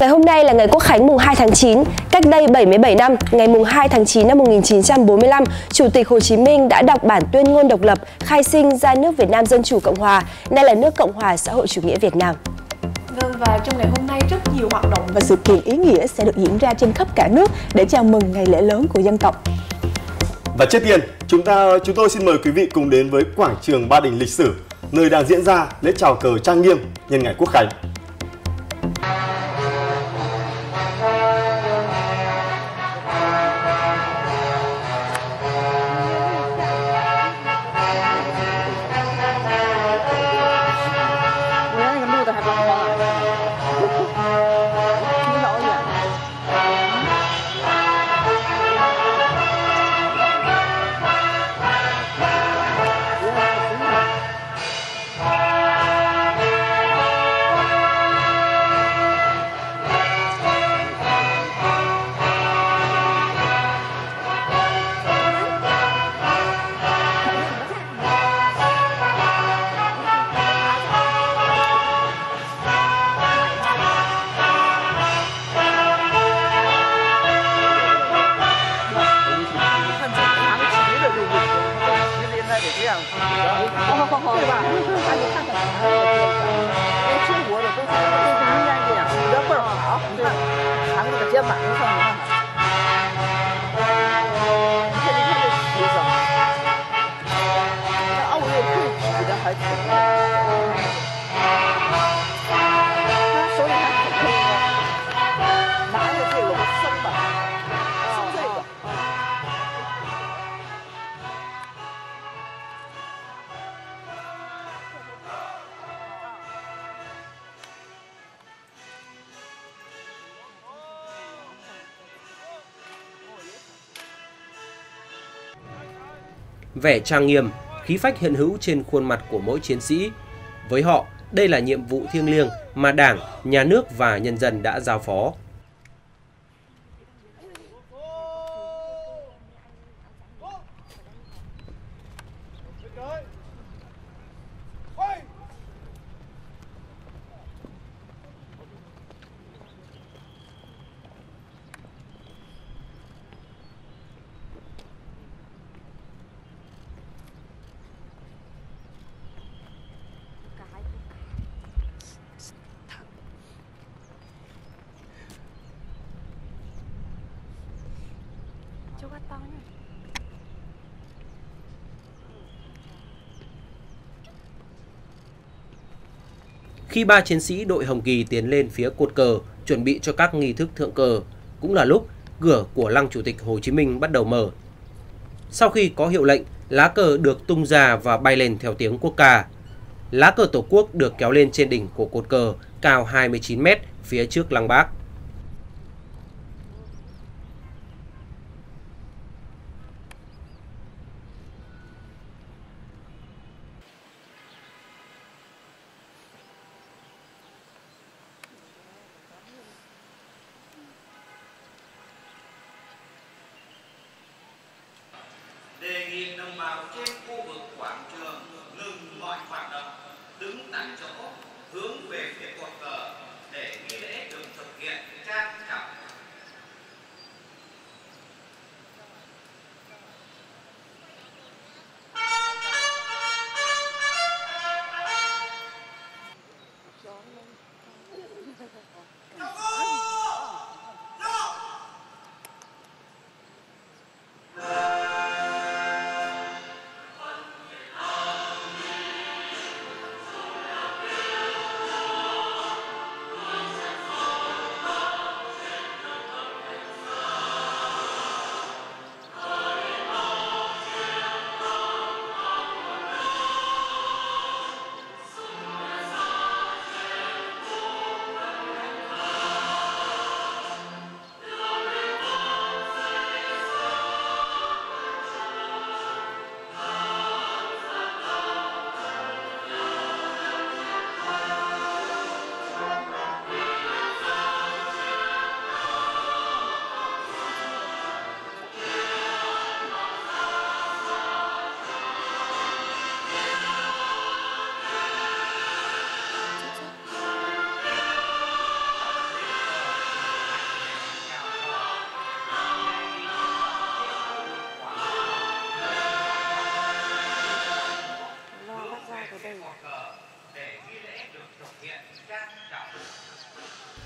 Ngày hôm nay là ngày Quốc khánh mùng 2 tháng 9. Cách đây 77 năm, ngày mùng 2 tháng 9 năm 1945, Chủ tịch Hồ Chí Minh đã đọc bản tuyên ngôn độc lập, khai sinh ra nước Việt Nam Dân Chủ Cộng Hòa, nay là nước Cộng Hòa Xã hội Chủ nghĩa Việt Nam. Vâng, và trong ngày hôm nay rất nhiều hoạt động và sự kiện ý nghĩa sẽ được diễn ra trên khắp cả nước để chào mừng ngày lễ lớn của dân tộc. Và trước tiên, chúng tôi xin mời quý vị cùng đến với quảng trường Ba Đình lịch sử, nơi đang diễn ra lễ chào cờ trang nghiêm nhân ngày Quốc khánh. Vẻ trang nghiêm, khí phách hiện hữu trên khuôn mặt của mỗi chiến sĩ. Với họ, đây là nhiệm vụ thiêng liêng mà Đảng, Nhà nước và nhân dân đã giao phó. Khi ba chiến sĩ đội Hồng Kỳ tiến lên phía cột cờ, chuẩn bị cho các nghi thức thượng cờ, cũng là lúc cửa của lăng Chủ tịch Hồ Chí Minh bắt đầu mở. Sau khi có hiệu lệnh, lá cờ được tung ra và bay lên theo tiếng quốc ca. Lá cờ Tổ quốc được kéo lên trên đỉnh của cột cờ cao 29 m phía trước lăng Bác. Đề nghị đồng bào trên khu vực quảng trường ngừng mọi hoạt động, đứng tại chỗ, hướng về phía cột cờ để nghi lễ được thực hiện trang trọng.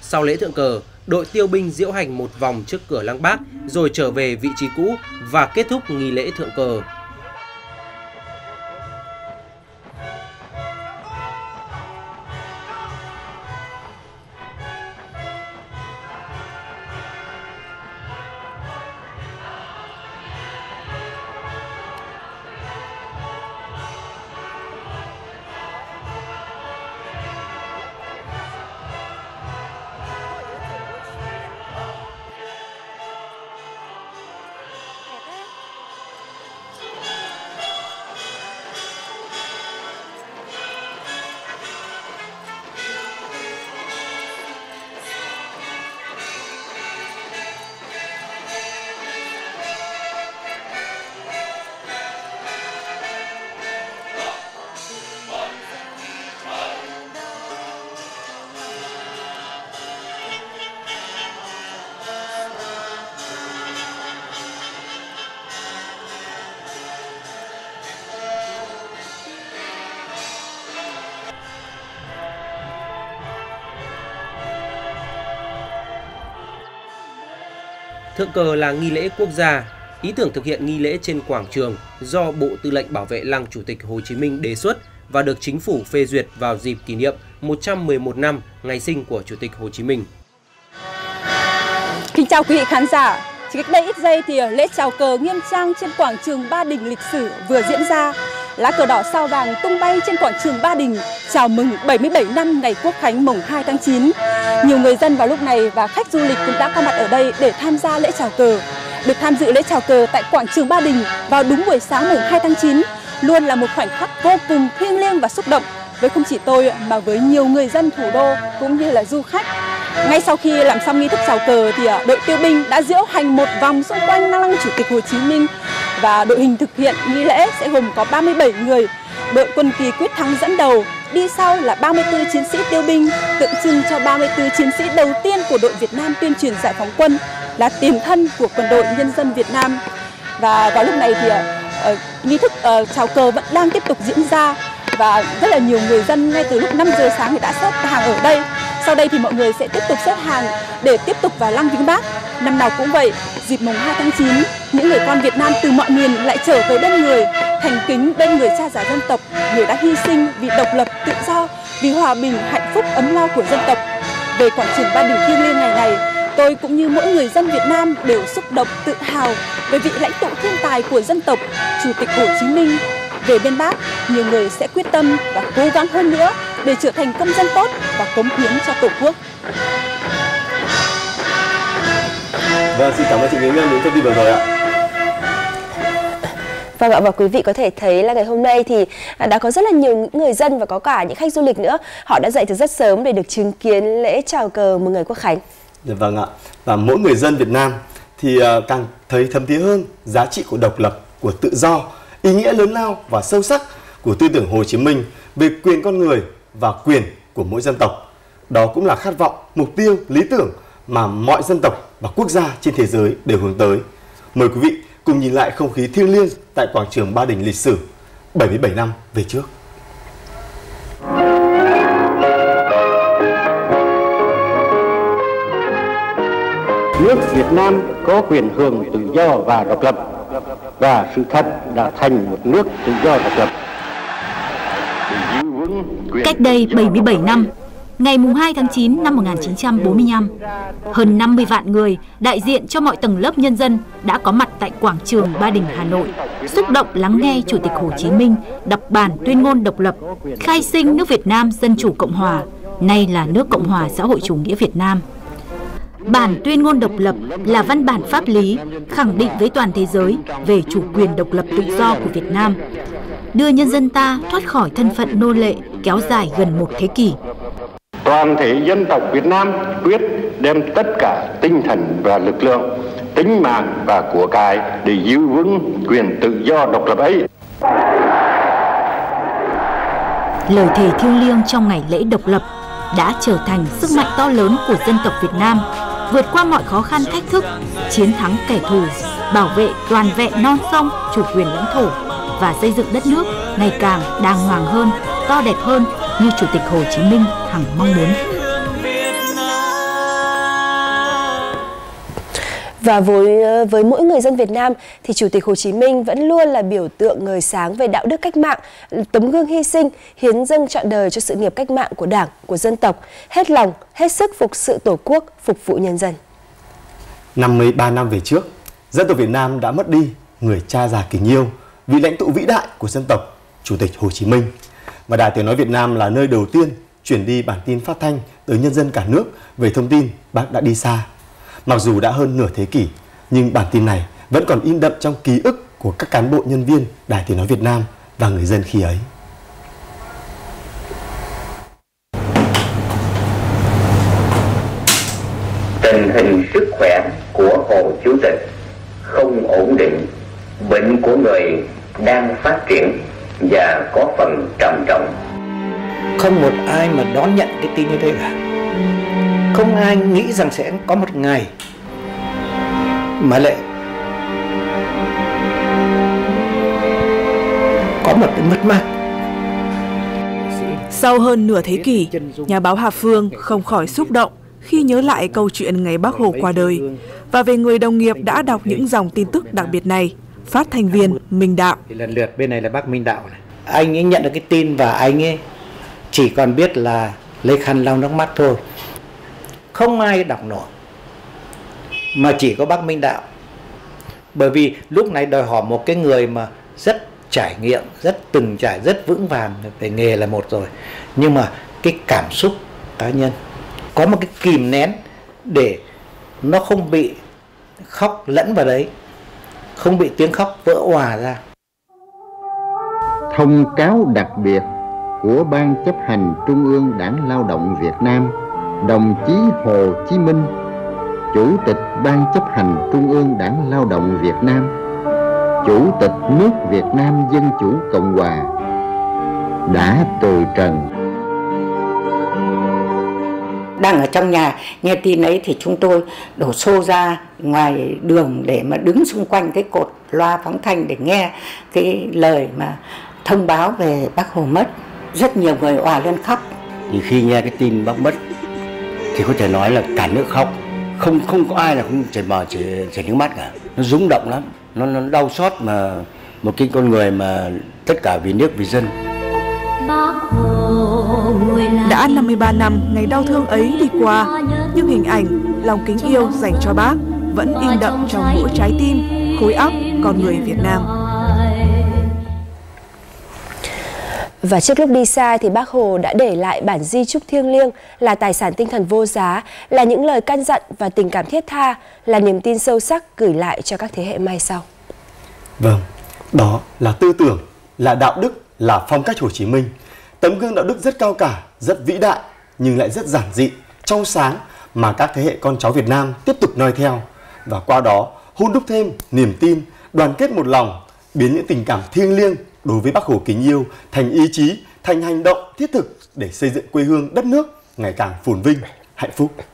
Sau lễ thượng cờ, đội tiêu binh diễu hành một vòng trước cửa Lăng Bác rồi trở về vị trí cũ và kết thúc nghi lễ thượng cờ. Thượng cờ là nghi lễ quốc gia. Ý tưởng thực hiện nghi lễ trên quảng trường do Bộ Tư lệnh Bảo vệ Lăng Chủ tịch Hồ Chí Minh đề xuất và được Chính phủ phê duyệt vào dịp kỷ niệm 111 năm ngày sinh của Chủ tịch Hồ Chí Minh. Kính chào quý vị khán giả. Chỉ cách đây ít giây thì lễ chào cờ nghiêm trang trên quảng trường Ba Đình lịch sử vừa diễn ra. Lá cờ đỏ sao vàng tung bay trên quảng trường Ba Đình chào mừng 77 năm ngày Quốc khánh mùng 2 tháng 9. Nhiều người dân vào lúc này và khách du lịch cũng đã có mặt ở đây để tham gia lễ chào cờ. Được tham dự lễ chào cờ tại quảng trường Ba Đình vào đúng buổi sáng mùng 2 tháng 9 luôn là một khoảnh khắc vô cùng thiêng liêng và xúc động với không chỉ tôi mà với nhiều người dân thủ đô cũng như là du khách. Ngay sau khi làm xong nghi thức chào cờ thì đội tiêu binh đã diễu hành một vòng xung quanh Lăng Chủ tịch Hồ Chí Minh và đội hình thực hiện nghi lễ sẽ gồm có 37 người. Đội quân kỳ quyết thắng dẫn đầu, đi sau là 34 chiến sĩ tiêu binh, tượng trưng cho 34 chiến sĩ đầu tiên của đội Việt Nam tuyên truyền giải phóng quân, là tiền thân của quân đội nhân dân Việt Nam. Và vào lúc này thì nghi thức chào cờ vẫn đang tiếp tục diễn ra và rất là nhiều người dân ngay từ lúc 5 giờ sáng thì đã xếp hàng ở đây. Sau đây thì mọi người sẽ tiếp tục xếp hàng để tiếp tục vào Lăng Viếng Bác. Năm nào cũng vậy, dịp mùng 2 tháng 9, những người con Việt Nam từ mọi miền lại trở tới bên người, thành kính bên người cha già dân tộc, người đã hy sinh vì độc lập, tự do, vì hòa bình, hạnh phúc, ấm no của dân tộc. Về quảng trường Ba Đình thiêng liêng ngày này, tôi cũng như mỗi người dân Việt Nam đều xúc động, tự hào về vị lãnh tụ thiên tài của dân tộc, Chủ tịch Hồ Chí Minh. Về bên Bác, nhiều người sẽ quyết tâm và cố gắng hơn nữa để trở thành công dân tốt và cống hiến cho Tổ quốc. Vâng, xin cảm ơn chị Nguyễn Ngân những thông tin vừa rồi ạ. Vâng ạ, và quý vị có thể thấy là ngày hôm nay thì đã có rất là nhiều người dân và có cả những khách du lịch nữa. Họ đã dậy từ rất sớm để được chứng kiến lễ chào cờ mừng ngày Quốc khánh. Vâng ạ, và mỗi người dân Việt Nam thì càng thấy thấm thía hơn giá trị của độc lập, của tự do, ý nghĩa lớn lao và sâu sắc của tư tưởng Hồ Chí Minh về quyền con người và quyền của mỗi dân tộc. Đó cũng là khát vọng, mục tiêu, lý tưởng mà mọi dân tộc và quốc gia trên thế giới đều hướng tới. Mời quý vị cùng nhìn lại không khí thiêng liêng tại quảng trường Ba Đình lịch sử 77 năm về trước. Nước Việt Nam có quyền hưởng tự do và độc lập, và sự thật đã thành một nước tự do độc lập. Cách đây 77 năm, ngày 2 tháng 9 năm 1945, hơn 50 vạn người đại diện cho mọi tầng lớp nhân dân đã có mặt tại quảng trường Ba Đình, Hà Nội, xúc động lắng nghe Chủ tịch Hồ Chí Minh đọc bản tuyên ngôn độc lập, khai sinh nước Việt Nam Dân chủ Cộng hòa, nay là nước Cộng hòa xã hội chủ nghĩa Việt Nam. Bản tuyên ngôn độc lập là văn bản pháp lý khẳng định với toàn thế giới về chủ quyền độc lập tự do của Việt Nam, đưa nhân dân ta thoát khỏi thân phận nô lệ kéo dài gần một thế kỷ. Toàn thể dân tộc Việt Nam quyết đem tất cả tinh thần và lực lượng, tính mạng và của cải để giữ vững quyền tự do độc lập ấy. Lời thề thiêng liêng trong ngày lễ độc lập đã trở thành sức mạnh to lớn của dân tộc Việt Nam, vượt qua mọi khó khăn thách thức, chiến thắng kẻ thù, bảo vệ toàn vẹn non sông, chủ quyền lãnh thổ và xây dựng đất nước ngày càng đàng hoàng hơn, to đẹp hơn như Chủ tịch Hồ Chí Minh hằng mong muốn. Và với mỗi người dân Việt Nam thì Chủ tịch Hồ Chí Minh vẫn luôn là biểu tượng ngời sáng về đạo đức cách mạng, tấm gương hy sinh, hiến dâng trọn đời cho sự nghiệp cách mạng của Đảng, của dân tộc, hết lòng, hết sức phục sự Tổ quốc, phục vụ nhân dân. 53 năm về trước, dân tộc Việt Nam đã mất đi người cha già kính yêu, vị lãnh tụ vĩ đại của dân tộc, Chủ tịch Hồ Chí Minh. Và Đài Tiếng nói Việt Nam là nơi đầu tiên chuyển đi bản tin phát thanh tới nhân dân cả nước về thông tin Bác đã đi xa. Mặc dù đã hơn nửa thế kỷ, nhưng bản tin này vẫn còn in đậm trong ký ức của các cán bộ nhân viên Đài Tiếng nói Việt Nam và người dân khi ấy. Tình hình sức khỏe của Hồ Chủ tịch không ổn định, bệnh của người đang phát triển và có phần trầm trọng. Không một ai mà đón nhận cái tin như thế cả. Không ai nghĩ rằng sẽ có một ngày mà lại có một cái mất mát. Sau hơn nửa thế kỷ, nhà báo Hà Phương không khỏi xúc động khi nhớ lại câu chuyện ngày Bác Hồ qua đời và về người đồng nghiệp đã đọc những dòng tin tức đặc biệt này, phát thanh viên Minh Đạo. Thì lần lượt bên này là bác Minh Đạo này. Anh ấy nhận được cái tin và anh ấy chỉ còn biết là lấy khăn lau nước mắt thôi. Không ai đọc nổi, mà chỉ có bác Minh Đạo. Bởi vì lúc này đòi hỏi một cái người mà rất trải nghiệm, rất từng trải, rất vững vàng về nghề là một rồi. Nhưng mà cái cảm xúc cá nhân, có một cái kìm nén để nó không bị khóc lẫn vào đấy, không bị tiếng khóc vỡ òa ra. Thông cáo đặc biệt của Ban chấp hành Trung ương Đảng Lao động Việt Nam, đồng chí Hồ Chí Minh, Chủ tịch Ban chấp hành Trung ương Đảng Lao động Việt Nam, Chủ tịch nước Việt Nam Dân Chủ Cộng Hòa, đã từ trần. Đang ở trong nhà nghe tin ấy thì chúng tôi đổ xô ra ngoài đường để mà đứng xung quanh cái cột loa phóng thanh để nghe cái lời mà thông báo về Bác Hồ mất. Rất nhiều người òa lên khóc. Thì khi nghe cái tin bác mất thì có thể nói là cả nước khóc, không có ai là không chảy nước mắt cả. Nó rung động lắm, nó đau xót, mà một cái con người mà tất cả vì nước vì dân. Đã 53 năm ngày đau thương ấy đi qua, nhưng hình ảnh lòng kính yêu dành cho Bác vẫn in đậm trong mỗi trái tim, khối óc con người Việt Nam. Và trước lúc đi xa thì Bác Hồ đã để lại bản di chúc thiêng liêng, là tài sản tinh thần vô giá, là những lời căn dặn và tình cảm thiết tha, là niềm tin sâu sắc gửi lại cho các thế hệ mai sau. Vâng, đó là tư tưởng, là đạo đức, là phong cách Hồ Chí Minh. Tấm gương đạo đức rất cao cả, rất vĩ đại, nhưng lại rất giản dị, trong sáng mà các thế hệ con cháu Việt Nam tiếp tục noi theo. Và qua đó hun đúc thêm niềm tin, đoàn kết một lòng, biến những tình cảm thiêng liêng đối với Bác Hồ kính yêu thành ý chí, thành hành động thiết thực để xây dựng quê hương đất nước ngày càng phồn vinh, hạnh phúc.